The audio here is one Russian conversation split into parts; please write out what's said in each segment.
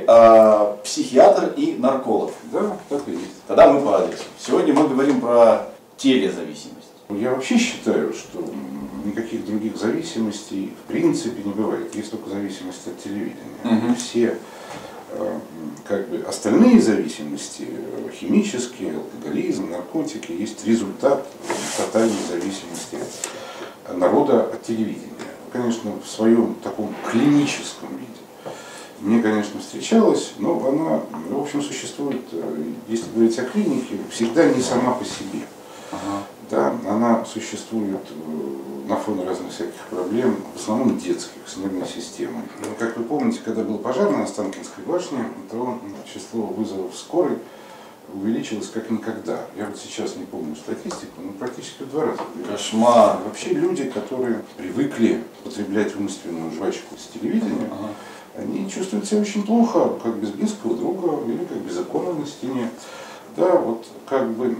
вы психиатр и нарколог. Да, так и есть. Тогда мы по адресу. Сегодня мы говорим про телезависимость. Я вообще считаю, что никаких других зависимостей в принципе не бывает. Есть только зависимость от телевидения. Все как бы остальные зависимости, химические, алкоголизм, наркотики, есть результат тотальной зависимости народа от телевидения. Конечно, в своем таком клиническом виде. Мне, конечно, встречалась, но она, в общем, существует, если говорить о клинике, всегда не сама по себе. Да, она существует на фоне разных всяких проблем, в основном детских, с нервной системой. Как вы помните, когда был пожар на Останкинской башне, то число вызовов скорой увеличилось как никогда. Я вот сейчас не помню статистику, но практически в 2 раза. Кошмар. Вообще люди, которые привыкли потреблять умственную жвачку с телевидения, они чувствуют себя очень плохо, как без близкого друга или как без иконы на стене. Да, вот как бы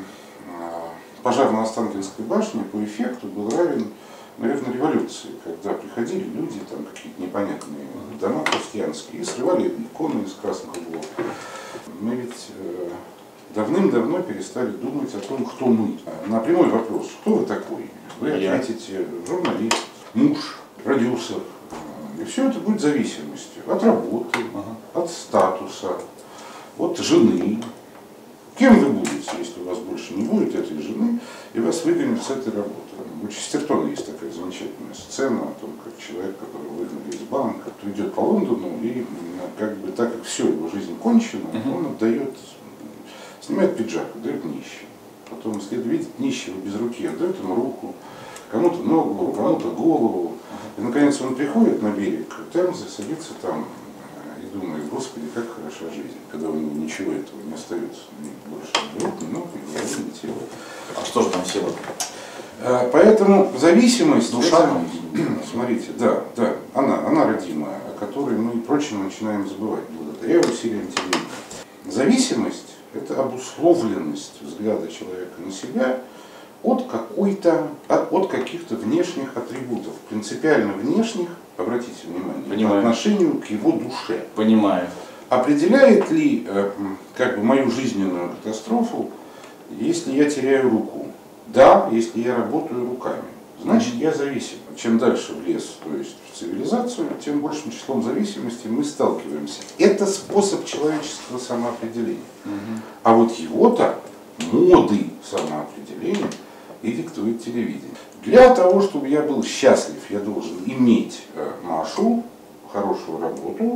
пожар на Останкинской башне по эффекту был равен, наверное, революции, когда приходили люди, там какие-то непонятные дома крестьянские, и срывали иконы из красных углов. Мы ведь давным-давно перестали думать о том, кто мы. На прямой вопрос, кто вы такой, вы ответите: журналист, муж, продюсер. И все это будет зависимостью от работы, от статуса, от жены. Кем вы будете, если у вас больше не будет этой жены, и вас выгонят с этой работы? У Честертона есть такая замечательная сцена о том, как человек, которого выгнали из банка, идет по Лондону, и как бы так как все, его жизнь кончена, он отдает, снимает пиджак, отдает нищему. Потом, если видит нищего без руки, отдает ему руку, кому-то ногу, кому-то голову. И наконец он приходит на берег Темзы, садится там и думает: Господи, как хороша жизнь, когда у него ничего этого не остается, больше ни рук, ни ног, ни головы, ни тела. А что же там сила? Поэтому зависимость, душа, смотрите, да, она родимая, о которой мы, впрочем, начинаем забывать благодаря усилиям телевидения. Зависимость – это обусловленность взгляда человека на себя от каких-то внешних атрибутов, принципиально внешних, обратите внимание, по отношению к его душе. Понимаю. Определяет ли как бы мою жизненную катастрофу, если я теряю руку? Да, если я работаю руками, значит я зависим. Чем дальше в лес, то есть в цивилизацию, тем большим числом зависимостей мы сталкиваемся. Это способ человеческого самоопределения. А вот его-то, моды самоопределения, и диктует телевидение. Для того, чтобы я был счастлив, я должен иметь Машу, хорошую работу,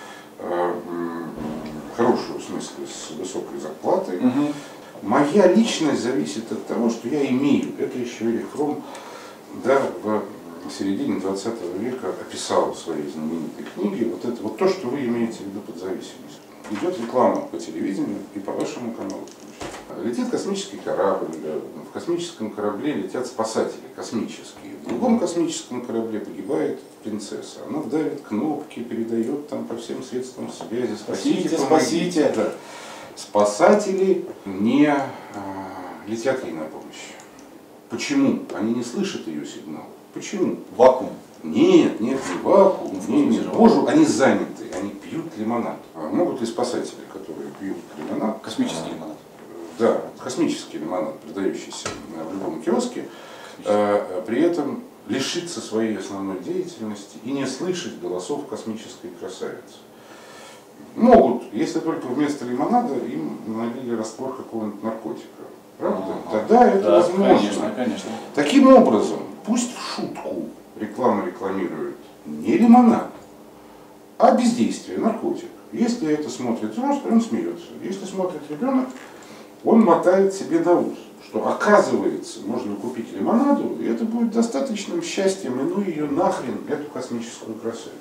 хорошую, в смысле, с высокой зарплатой. Моя личность зависит от того, что я имею. Это еще Эрих Фромм, да, в середине 20 века описал в своей знаменитой книге вот то, что вы имеете в виду под зависимостью. Идет реклама по телевидению и по вашему каналу. Летит космический корабль, в космическом корабле летят спасатели космические. В другом космическом корабле погибает принцесса. Она давит кнопки, передает там по всем средствам связи: спасите, спасите. Да. Спасатели не летят ей на помощь. Почему? Они не слышат ее сигнал. Почему? Вакуум. Нет, не вакуум, боже, они заняты, они пьют лимонад. Могут ли спасатели, которые пьют лимонад? Космический лимонад. Да, космический лимонад, продающийся в любом киоске, при этом лишиться своей основной деятельности и не слышать голосов космической красавицы. Могут, если только вместо лимонада им налили раствор какого-нибудь наркотика. Правда? Тогда это возможно. Конечно. Таким образом, пусть в шутку реклама рекламирует не лимонад, а бездействие, наркотик. Если это смотрит взрослый, он смеется. Если смотрит ребенок, он мотает себе на ус, что оказывается, можно купить лимонаду, и это будет достаточным счастьем, и ну ее нахрен, эту космическую красоту.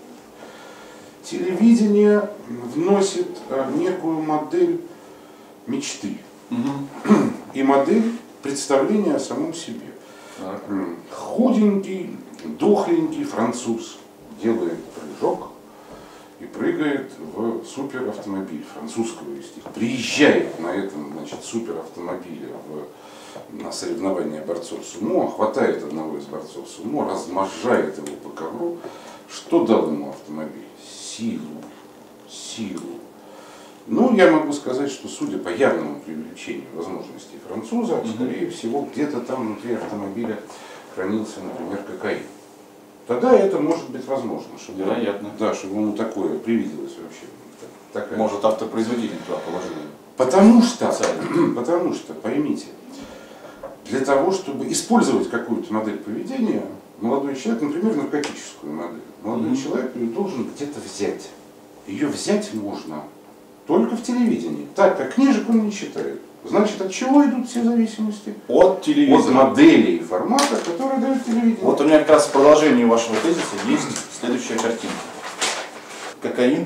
Телевидение вносит некую модель мечты и модель представления о самом себе. Худенький, дохленький француз делает прыжок и прыгает в суперавтомобиль французского естественно. Приезжает на этом, значит, суперавтомобиле на соревнования борцов сумо, хватает одного из борцов сумо, размозжает его по ковру. Что дал ему автомобиль? Силу. силу. Ну, я могу сказать, что судя по явному привлечению возможностей француза, скорее всего, где-то там внутри автомобиля хранился, например, кокаин. Тогда это может быть возможно, чтобы, вероятно. Да, чтобы ему такое привиделось вообще. Такая. Может, автопроизводитель туда положил. Потому что, поймите, для того, чтобы использовать какую-то модель поведения, молодой человек, например, наркотическую модель, молодой человек ее должен где-то взять. Ее взять можно только в телевидении, так как книжек он не читает. Значит, от чего идут все зависимости? От телевизора. От моделей и формата, которые дают телевидение. Вот у меня как раз в продолжении вашего тезиса есть следующая картинка. Кокаин.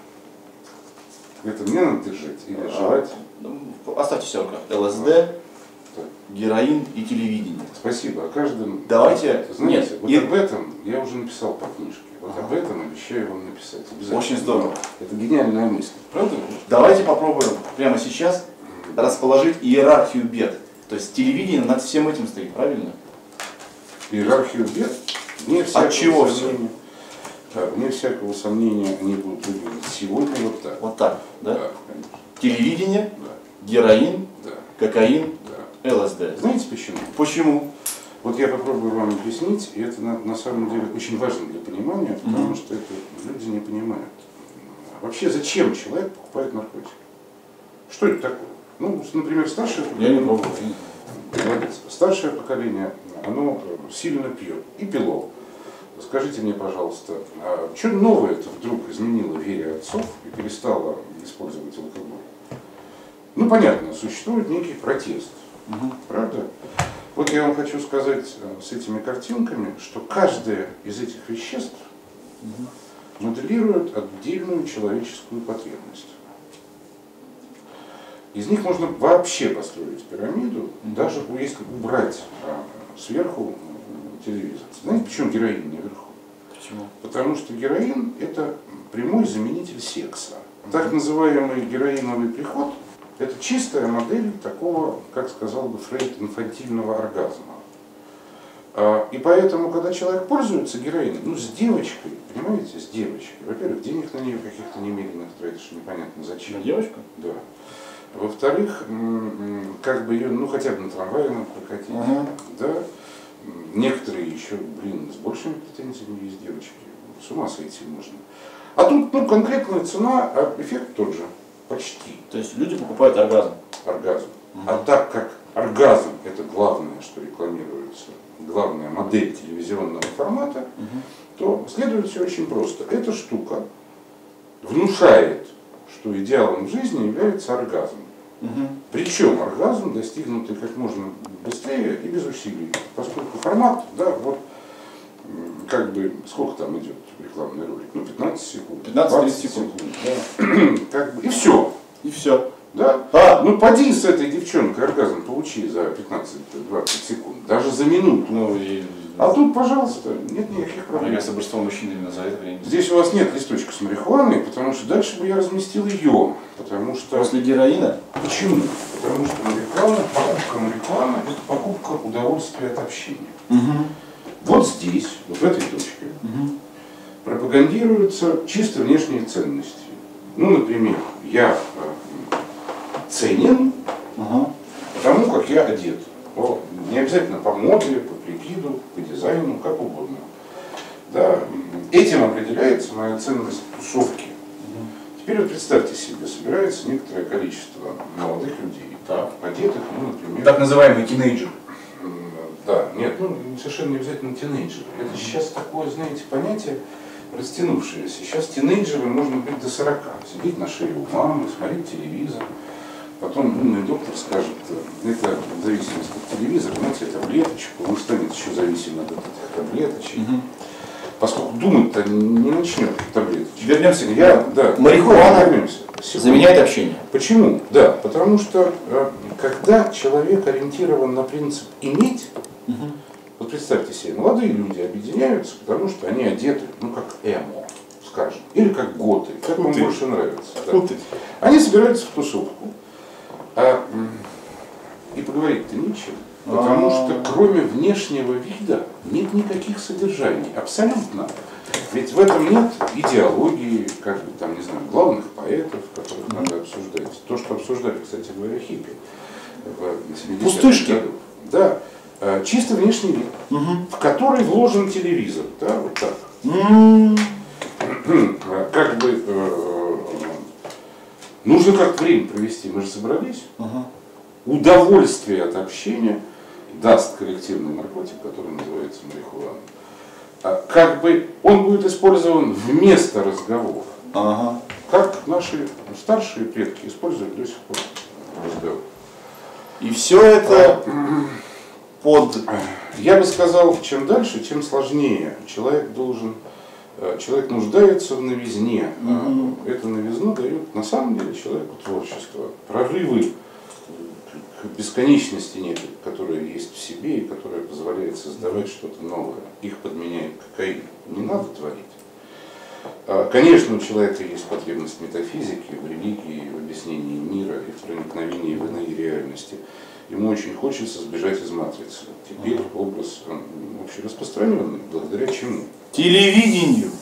Это мне надо держать или жевать? Оставьте все как ЛСД, героин и телевидение. Спасибо. О каждом. Давайте. Знаете, Нет, вот об этом я уже написал по книжке. Вот об этом обещаю вам написать. Очень здорово. Это гениальная мысль. Правда? Давайте попробуем прямо сейчас расположить иерархию бед. То есть телевидение над всем этим стоит, правильно? Иерархию бед? От чего все? Вне всякого сомнения они будут выглядеть сегодня вот так. Вот так, да? Да, конечно. Телевидение, Да. героин, Да. кокаин, Да. ЛСД. Знаете почему? Почему? Вот я попробую вам объяснить, и это на самом деле очень важно для понимания, потому что это люди не понимают. Вообще, зачем человек покупает наркотики? Что это такое? Ну, например, старшее поколение. Я не пробовал. Старшее поколение, оно сильно пьет и пило. Скажите мне, пожалуйста, а что новое-то вдруг изменило вере отцов и перестало использовать алкоголь? Ну, понятно, существует некий протест. Правда? Вот я вам хочу сказать с этими картинками, что каждое из этих веществ моделирует отдельную человеческую потребность. Из них можно вообще построить пирамиду, даже если убрать сверху телевизор. Знаете, почему героин не вверху? Почему? Потому что героин – это прямой заменитель секса. Так называемый героиновый приход – это чистая модель такого, как сказал бы Фрейд, инфантильного оргазма. И поэтому, когда человек пользуется героином, ну, с девочкой, понимаете, с девочкой, во-первых, денег на нее каких-то немеренных тратишь, непонятно зачем. На девочку? Да. Во-вторых, как бы ее, ну, хотя бы на трамвае надо прокатить, да. Некоторые еще, с большими претензиями есть девочки. С ума сойти можно. А тут, ну, конкретная цена, а эффект тот же. Почти. То есть люди покупают оргазм. Оргазм. А так как оргазм – это главное, что рекламируется, главная модель телевизионного формата, то следует все очень просто. Эта штука внушает, что идеалом жизни является оргазм. Причем оргазм достигнутый как можно быстрее и без усилий, поскольку формат, да, вот как бы, сколько там идет рекламный ролик, ну 15 секунд, 15-30 секунд, да. Как бы, и все. И все. Да? Ну поди с этой девчонкой оргазм получи за 15-20 секунд, даже за минуту. Ну, А тут, пожалуйста, нет никаких проблем. Мне кажется, большинство мужчин именно за это время. Здесь у вас нет листочка с марихуаной, потому что дальше бы я разместил ее. Потому что... После героина? Почему? Потому что покупка марихуаны – это покупка удовольствия от общения. Вот здесь, вот в этой точке, пропагандируются чисто внешние ценности. Ну, например, я ценен потому, как я одет. Не обязательно по моде, по прикиду, по дизайну, как угодно. Да, этим определяется моя ценность тусовки. Теперь вот представьте себе, собирается некоторое количество молодых людей, одетых, ну, например... Так называемый тинейджер. Да, нет, ну, совершенно не обязательно тинейджеры. Это сейчас такое, знаете, понятие растянувшееся. Сейчас тинейджеры можно быть до 40. Сидеть на шее у мамы, смотреть телевизор. Потом умный доктор скажет, это в зависимости от телевизора, знаете, таблеточку, он станет еще зависим от этих таблеточек. Поскольку думать-то не начнет таблеточек. Вернемся к марихуана заменяет общение. Почему? Да, потому что когда человек ориентирован на принцип иметь, вот представьте себе, молодые люди объединяются, потому что они одеты, ну как эмо, скажем, или как готы, как вам больше нравится. Да. Они собираются в тусовку. И поговорить-то нечего. Потому что кроме внешнего вида нет никаких содержаний. Абсолютно. Ведь в этом нет идеологии, как бы там, не знаю, главных поэтов. хиппи. В 70-х Пустышки. годах. Да. Чисто внешний вид, в который вложен телевизор. Да, вот так. Как бы нужно как-то время провести. Мы же собрались. Удовольствие от общения даст коллективный наркотик, который называется марихуана. Как бы он будет использован вместо разговора. Как наши старшие предки используют до сих пор разговор. И все это Я бы сказал, чем дальше, тем сложнее. Человек нуждается в новизне. Эту новизну дает на самом деле человеку творчество. Прорывы к бесконечности некой, которая есть в себе и которая позволяет создавать что-то новое. Их подменяет кокаин. Не надо творить. Конечно, у человека есть потребность в метафизике, в религии, в объяснении мира и в проникновении в иные реальности. Ему очень хочется сбежать из матрицы. Теперь образ общераспространенный, благодаря чему? Телевидению.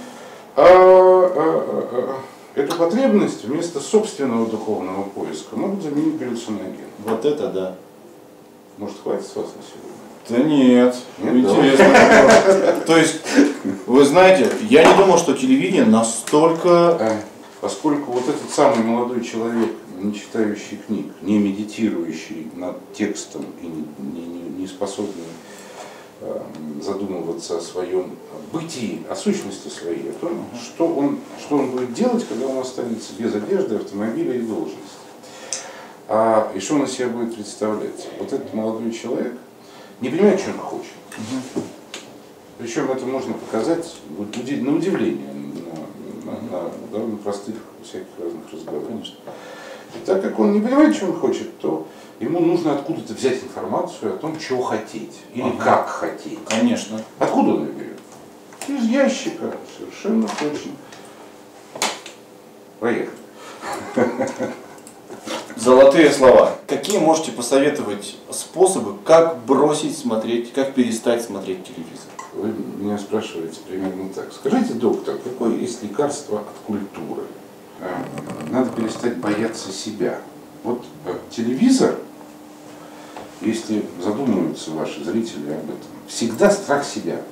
Эту потребность вместо собственного духовного поиска могут заменить галлюциноген. Вот это да. Может, хватит с вас на сегодня? Да нет. Интересно. То есть, вы знаете, я не думал, что телевидение настолько... Поскольку вот этот самый молодой человек, не читающий книг, не медитирующий над текстом и не способный задумываться о своем бытии, о сущности своей, о том, что он будет делать, когда он останется без одежды, автомобиля и должности. И что он из себя будет представлять? Вот этот молодой человек не понимает, что он хочет. Причем это можно показать на удивление, на довольно простых всяких разных разговорах. И так как он не понимает, что он хочет, то ему нужно откуда-то взять информацию о том, чего хотеть или как хотеть. Конечно. Откуда он ее берет? Из ящика, совершенно точно. Поехали. Золотые слова. Какие можете посоветовать способы, как бросить смотреть, как перестать смотреть телевизор? Вы меня спрашиваете примерно так. Скажите, доктор, какое есть лекарство от культуры? Надо перестать бояться себя. Вот телевизор, если задумываются ваши зрители об этом, всегда страх себя.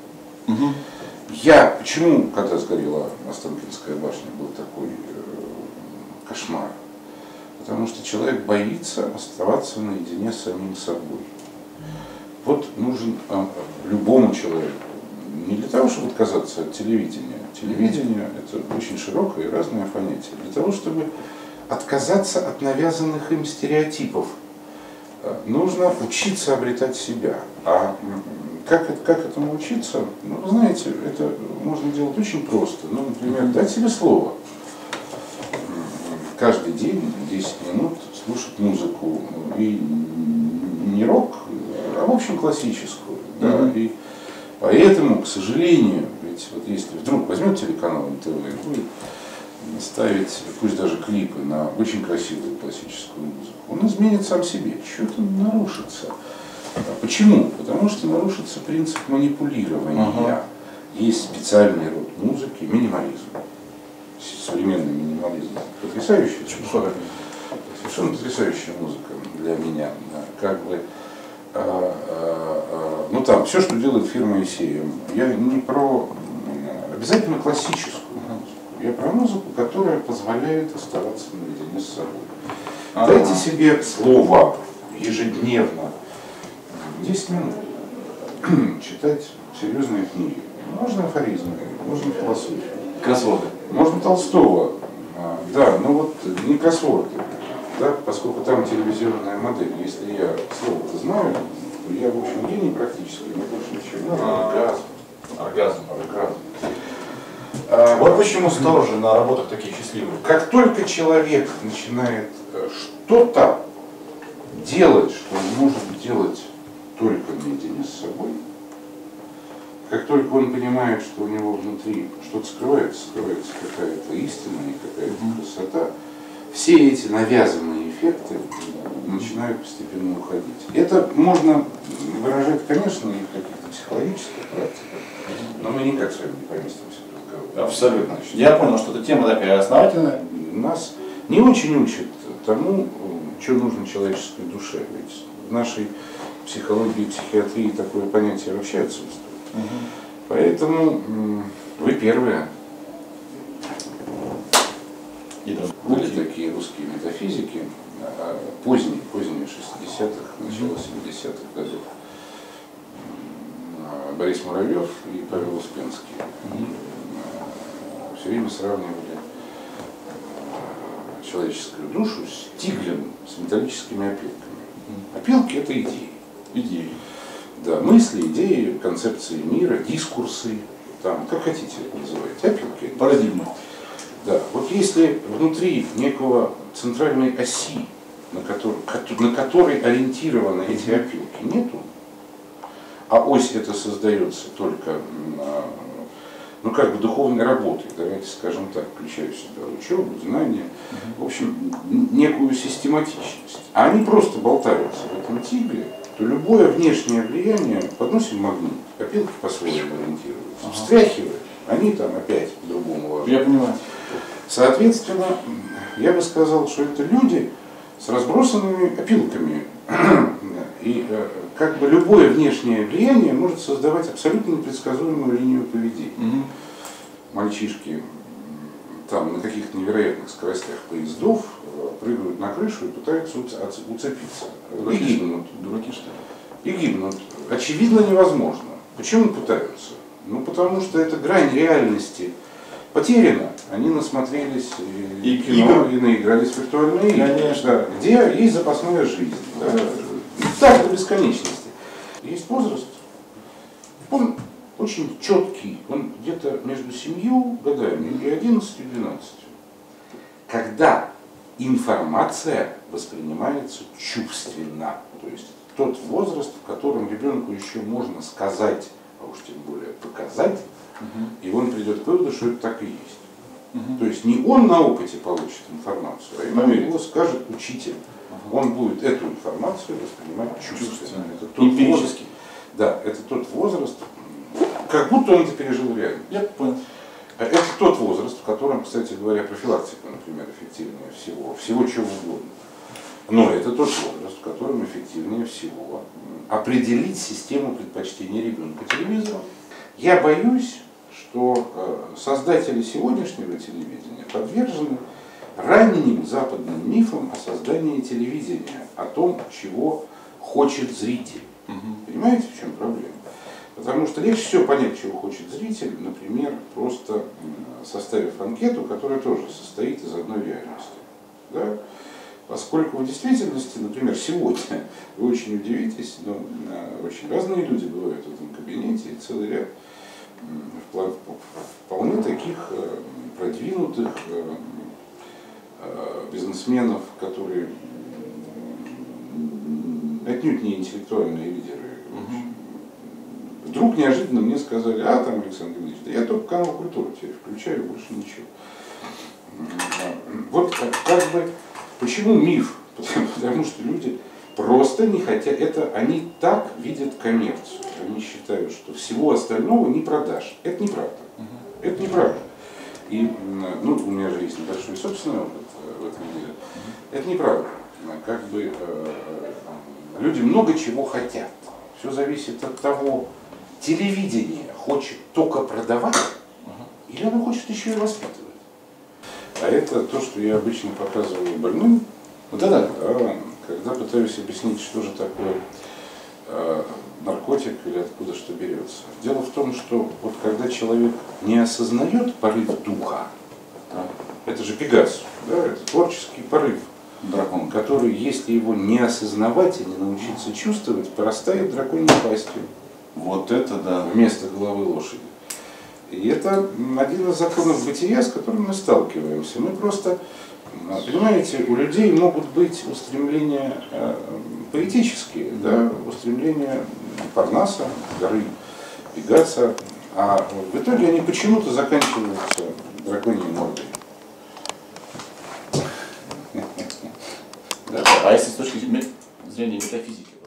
Почему, когда сгорела Останкинская башня, был такой кошмар? Потому что человек боится оставаться наедине с самим собой. Вот нужен любому человеку, не для того, чтобы отказаться от телевидения. Телевидение – это очень широкое и разное понятие. Для того, чтобы отказаться от навязанных им стереотипов, нужно учиться обретать себя. А как этому учиться? Ну, вы знаете, это можно делать очень просто. Ну, например, дать себе слово. Каждый день 10 минут слушать музыку. И не рок, а в общем классическую. Да? И поэтому, к сожалению, ведь вот если вдруг возьмет телеканал НТВ и будет ставить, пусть даже клипы на очень красивую классическую музыку, он изменит сам себе, что-то нарушится. Почему? Потому что нарушится принцип манипулирования. Есть специальный род музыки, минимализм. Современный минимализм. Потрясающая, совершенно потрясающая музыка для меня. Как бы, ну там, все, что делает фирма ECM, я не про обязательно классическую музыку, я про музыку, которая позволяет оставаться наедине с собой. Дайте себе слово ежедневно, 10 минут, читать серьезные книги. Можно афоризмы, можно философию. Кроссворды. Можно Толстого, да, но вот не кроссворды, да, поскольку там телевизионная модель. Если я слово-то знаю, то я, в общем, гений практически, мне больше ничего. Оргазм. Вот почему сторожи на работах такие счастливые. Как только человек начинает что-то делать, что он может делать только наедине с собой, как только он понимает, что у него внутри что-то скрывается какая-то истина и какая-то красота, все эти навязанные эффекты начинают постепенно уходить. Это можно выражать, конечно, и в каких-то психологических практиках, но мы никак с вами не поместимся в разговор. Абсолютно. Я понял, что эта тема такая основательная. Нас не очень учат тому, что нужно человеческой душе. Ведь в нашей психологии и психиатрии такое понятие вообще отсутствует. Поэтому вы первые. Были такие русские метафизики, поздние 60-х, начало 70-х годов. Борис Муравьев и Павел Успенский. Все время сравнивали человеческую душу с тиглем, с металлическими опилками. Опилки — это идеи. Идеи. Да, мысли, идеи, концепции мира, дискурсы, там, как хотите называть, опилки. Парадигмы. Да, вот если внутри некого центральной оси, на которой ориентированы эти опилки, нету, а ось это создается только, ну, как бы духовной работой, давайте скажем так, включая в себя учебу, знания, в общем, некую систематичность. А они просто болтаются в этом тигле, то любое внешнее влияние, подносим магнит, опилки по-своему ориентируются, встряхивают, они там опять по-другому важны. Я понимаю. Соответственно, я бы сказал, что это люди с разбросанными опилками. И как бы любое внешнее влияние может создавать абсолютно непредсказуемую линию поведения. Мальчишки там на каких-то невероятных скоростях поездов прыгают на крышу и пытаются уцепиться. И гибнут. Дураки, что ли? И гибнут. Очевидно невозможно. Почему пытаются? Ну потому что эта грань реальности потеряна. Они насмотрелись и кино, и наигрались в виртуальные игры. Конечно. Где есть запасная жизнь. Да? Так до бесконечности. Есть возраст, он очень четкий, он где-то между 7 годами и 11-12. Когда информация воспринимается чувственно, то есть тот возраст, в котором ребенку еще можно сказать, а уж тем более показать, и он придет к выводу, что это так и есть. То есть не он на опыте получит информацию, а ему его скажет учитель. Он будет эту информацию воспринимать чувственно. Эмпирически. Да, это тот возраст, как будто он это пережил реально. Я понял. Это тот возраст, в котором, кстати говоря, профилактика, например, эффективнее всего чего угодно. Но это тот возраст, в котором эффективнее всего определить систему предпочтений ребенка телевизором. Я боюсь, что создатели сегодняшнего телевидения подвержены ранним западным мифам о создании телевидения, о том, чего хочет зритель. Понимаете, в чем проблема? Потому что легче всего понять, чего хочет зритель, например, просто составив анкету, которая тоже состоит из одной реальности. Да? Поскольку в действительности, например, сегодня, вы очень удивитесь, но очень разные люди бывают в этом кабинете, и целый ряд вполне таких продвинутых бизнесменов, которые отнюдь не интеллектуальные лидеры. Вдруг неожиданно мне сказали: а там, Александр Ильич, да я только канал «Культура» теперь включаю, больше ничего. Вот как бы, почему миф? Потому что люди просто не хотят, они так видят коммерцию. Они считают, что всего остального не продашь. Это неправда. Это неправда. И, ну, у меня же есть небольшой собственный опыт в этом деле. Это неправда. Как бы люди много чего хотят. Все зависит от того, телевидение хочет только продавать, или оно хочет еще и воспитывать. А это то, что я обычно показываю больным, Вот это? когда пытаюсь объяснить, что же такое наркотик или откуда что берется. Дело в том, что вот когда человек не осознает порыв духа, это же Пегас, да, это творческий порыв, Дракон. который, если его не осознавать и не научиться чувствовать, порастает драконьей пастью. Вот это да. Вместо головы лошади. И это один из законов бытия, с которым мы сталкиваемся. Мы просто, понимаете, у людей могут быть устремления поэтические, да, устремления Парнаса, горы Пегаса, а в итоге они почему-то заканчиваются драконьей мордой. А если с точки зрения метафизики?